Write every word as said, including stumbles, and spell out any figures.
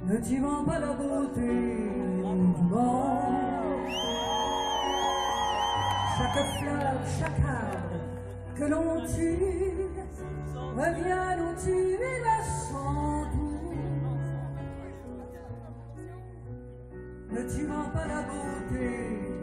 Ne tuant pas la beauté du monde. Chaque fleur, chaque arbre que l'on tue revient nous tuer à son tour. Ne tuant pas la beauté